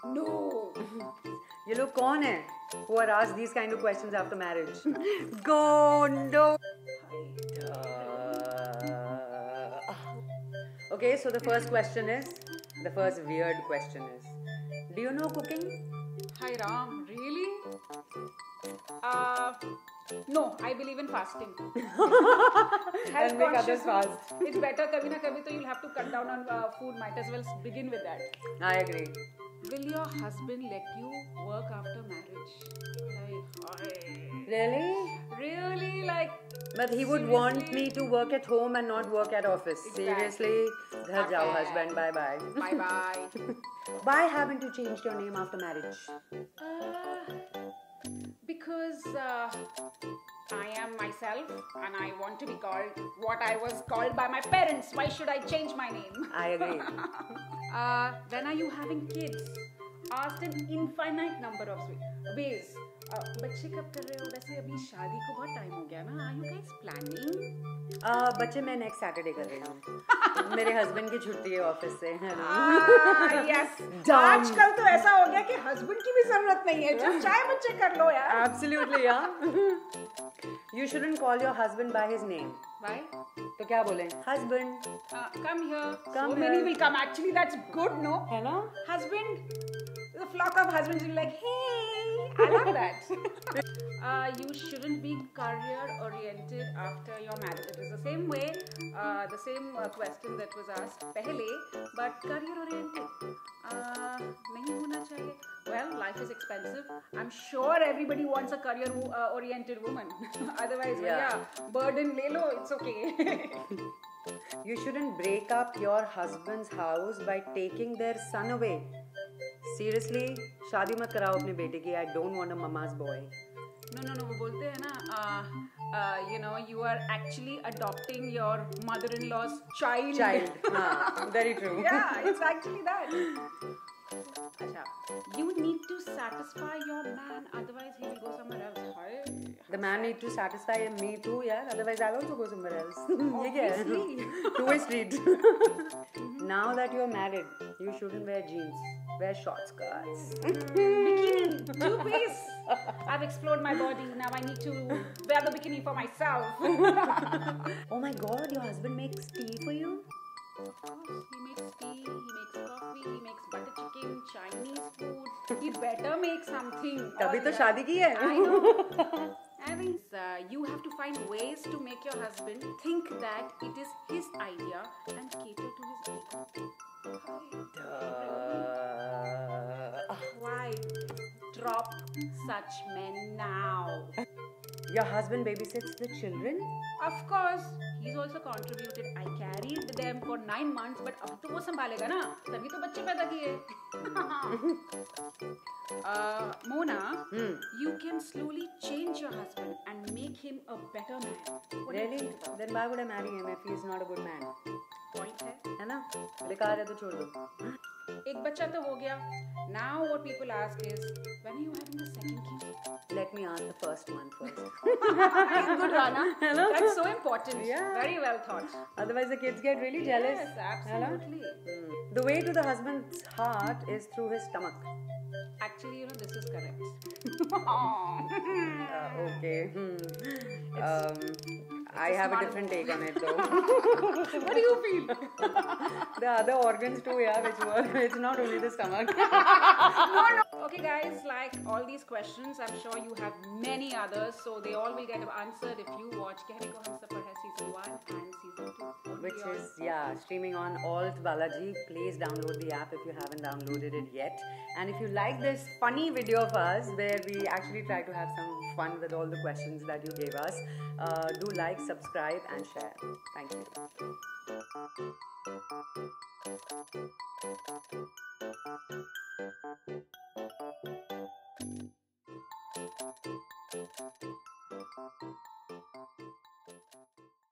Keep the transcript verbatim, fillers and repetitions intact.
No. ये लोग कौन है who are asked these kind of questions after marriage? Go no. Okay, so the first question is, the first weird question is, do you know cooking? Hi Ram, really? Uh, no, I believe in fasting. And make others fast. It's better, kabhi na kabhi, so you'll have to cut down on uh, food. Might as well begin with that. I agree. Will your husband let you work after marriage? Like, really? Really? Like, but he would seriously? want me to work at home and not work at office. Exactly. Seriously? Ghar jao, husband. Bye bye. Bye bye. Why haven't you changed your name after marriage? Uh, because uh, I am myself and I want to be called what I was called by my parents. Why should I change my name? I agree. uh, when are you having kids? Asked an infinite number of ways. बच्चे कब कर रहे हो? वैसे अभी शादी को बहुत टाइम हो गया ना. Are you guys planning? uh, बच्चे मैं नेक्स्ट सैटरडे कर रही हूँ. मेरे हस्बैंड की छुट्टी है ऑफिस से. यस. आजकल तो ऐसा हो गया कि हस्बैंड की भी जरूरत नहीं है. जब चाहे बच्चे कर लो यार. Absolutely यार. You shouldn't call your husband by his name. Why? तो क्या बोलें? Husband. Uh, come here. Come so here. many will come. Actually, that's good, no? है ना? Husband. The flock of husbands will be like, hey, I love that. uh, you shouldn't be career oriented after your marriage. It is the same way, uh, the same uh, question that was asked pehle, but career oriented. Uh, nahi hona chahiye. Well, life is expensive. I'm sure everybody wants a career uh, oriented woman. Otherwise, yeah. yeah, burden le lo, it's okay. You shouldn't break up your husband's house by taking their son away. Seriously, शादी मत कराओ अपने बेटे की. I don't want a mama's boy. No, no, no. वो बोलते हैं ना, uh, uh, you know, you are actually adopting your mother-in-law's child. Child. हाँ, very true. Yeah, it's actually that. Achha, you need to satisfy your man, otherwise he will go somewhere else. The man need to satisfy me too, yeah. Otherwise, I'll also go somewhere else. Obviously. Two-way street. Now that you're married, you shouldn't wear jeans. Wear short skirts. Bikini, two-piece. I've explored my body. Now I need to wear the bikini for myself. Oh my God, your husband makes tea for you? Of course, he makes tea, he makes coffee, he makes butter chicken, Chinese food. He better make something. तभी तो शादी की है. I know. I mean, uh, you have to find ways to make your husband think that it is his idea and cater to his ego. Uh, Why drop such men now? Your husband babysits the children? Of course, he's also contributed. I carried them for nine months, but अब तो वो संभालेगा ना, तभी तो बच्चे पैदा किए. uh, Mona, hmm. you can slowly change your husband and make him a better man. What really? Then why would I marry him if he's not a good man? Point है, है ना? बेकार है तो छोड़ दो. एक बच्चा तो हो गया. Now what people ask is, when are you having the second kid? Let me ask the first one first. Good, Rana. Hello? That's so important. Yeah. Very well thought. Otherwise the kids get really jealous. Yes, absolutely. Mm. The way to the husband's heart is through his stomach. Actually, you know, this is correct. uh, okay. Hmm. Um, I have a different take on it though. What do you feel? The other organs too, yeah, which work. It's not only the stomach. No, no. Okay guys, like all these questions, I'm sure you have many others, so they all will get answered if you watch Kehne Ko Hum Safar Hai season one and season two. Which is, yeah, streaming on Alt Balaji. Please download the app if you haven't downloaded it yet. And if you like this funny video of us, where we actually try to have some fun with all the questions that you gave us, uh, do like, subscribe and share. Thank you.